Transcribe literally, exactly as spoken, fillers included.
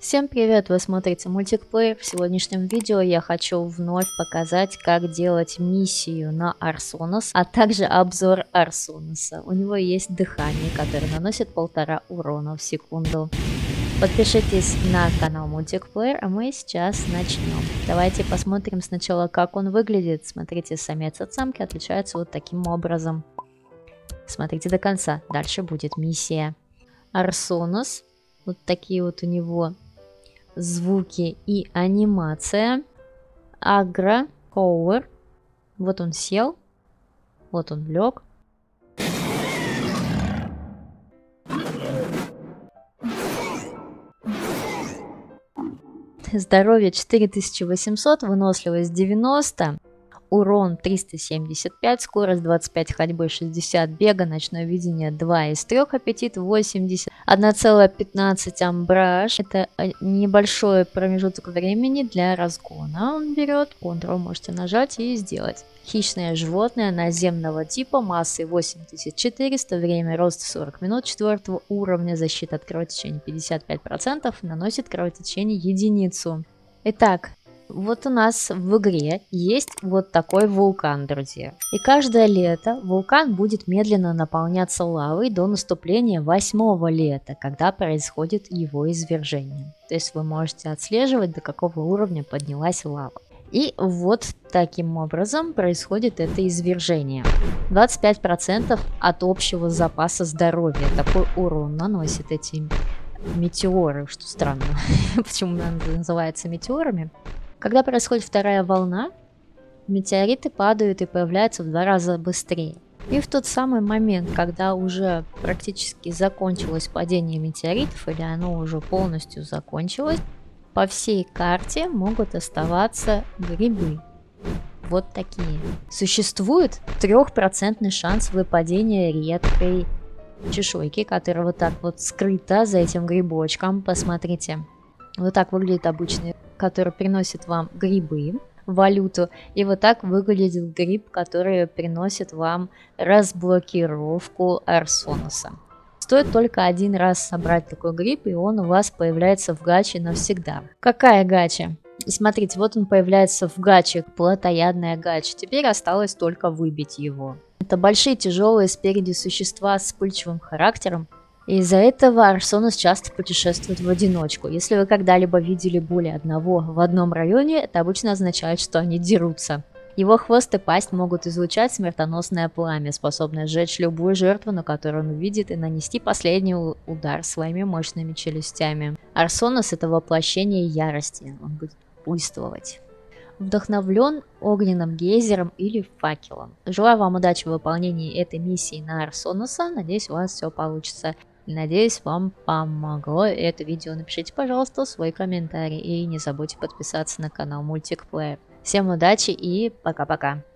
Всем привет! Вы смотрите мультиплеер. В сегодняшнем видео я хочу вновь показать, как делать миссию на Арсонос, а также обзор Арсоноса. У него есть дыхание, которое наносит полтора урона в секунду. Подпишитесь на канал мультиплеер, а мы сейчас начнем. Давайте посмотрим сначала, как он выглядит. Смотрите, самец от самки отличается вот таким образом. Смотрите до конца, дальше будет миссия. Арсонос, вот такие вот у него звуки и анимация. Агро, Power. Вот он сел, вот он лег. Здоровье четыре тысячи восемьсот, выносливость девяносто, урон триста семьдесят пять, скорость двадцать пять, ходьбы шестьдесят, бега, ночное видение два из трёх, аппетит восемьдесят, одна целая пятнадцать амбраж. Это небольшой промежуток времени для разгона он берет. Ctrl можете нажать и сделать. Хищное животное наземного типа, массой восемь тысяч четыреста, время роста сорок минут, четвёртого уровня, защита от кровотечения пятьдесят пять процентов, наносит кровотечение единицу. Итак, вот у нас в игре есть вот такой вулкан, друзья. И каждое лето вулкан будет медленно наполняться лавой до наступления восьмого лета, когда происходит его извержение. То есть вы можете отслеживать, до какого уровня поднялась лава. И вот таким образом происходит это извержение. двадцать пять процентов от общего запаса здоровья. Такой урон наносят эти метеоры, что странно. Почему называются метеорами? Когда происходит вторая волна, метеориты падают и появляются в два раза быстрее. И в тот самый момент, когда уже практически закончилось падение метеоритов, или оно уже полностью закончилось, по всей карте могут оставаться грибы. Вот такие. Существует трехпроцентный шанс выпадения редкой чешуйки, которая вот так вот скрыта за этим грибочком. Посмотрите. Вот так выглядит обычный, который приносит вам грибы, валюту. И вот так выглядит гриб, который приносит вам разблокировку Арсоноса. Стоит только один раз собрать такой гриб, и он у вас появляется в гаче навсегда. Какая гача? Смотрите, вот он появляется в гаче, плотоядная гача. Теперь осталось только выбить его. Это большие тяжелые спереди существа с вспыльчивым характером. Из-за этого Арсонос часто путешествует в одиночку. Если вы когда-либо видели более одного в одном районе, это обычно означает, что они дерутся. Его хвост и пасть могут излучать смертоносное пламя, способное сжечь любую жертву, на которую он увидит, и нанести последний удар своими мощными челюстями. Арсонос — это воплощение ярости, он будет буйствовать. Вдохновлен огненным гейзером или факелом. Желаю вам удачи в выполнении этой миссии на Арсоноса, надеюсь, у вас все получится. Надеюсь, вам помогло это видео. Напишите, пожалуйста, свой комментарий и не забудьте подписаться на канал мультиплеер. Всем удачи и пока-пока.